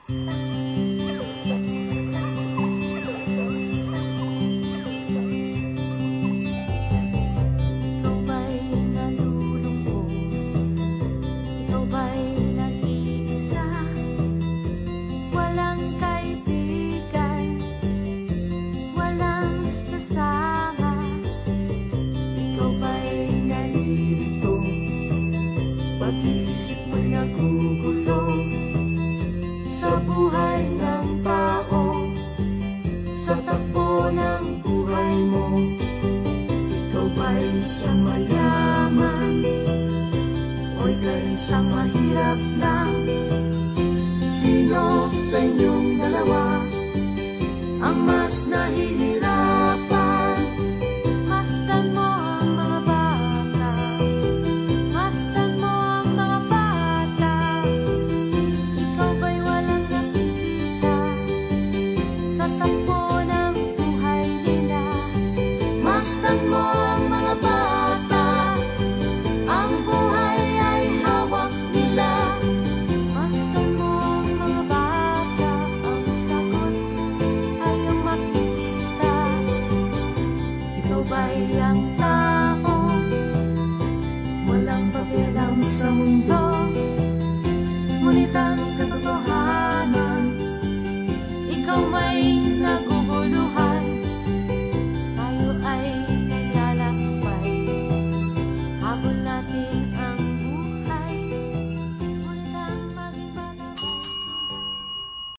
Pag-iisip mo'y nagugulo sa buhay ng tao, sa takbo ng buhay mo. Ikaw ba'y isang mayaman o ika'y isang mahirap lang? Sino sa inyong dalawa ang mas nahihirapan? Masdan mo ang mga bata, masdan mo ang mga bata. Ikaw ba'y walang nakikita sa takbo ng buhay nila? Masdan mo ang mga bata, ang buhay ay hawak nila. Masdan mo ang mga bata, ang sagot ay iyong makikita. Ikaw ba'y ang tao, walang pakialam sa mundo, ngunit ang katotohanan, ikaw may nagugulo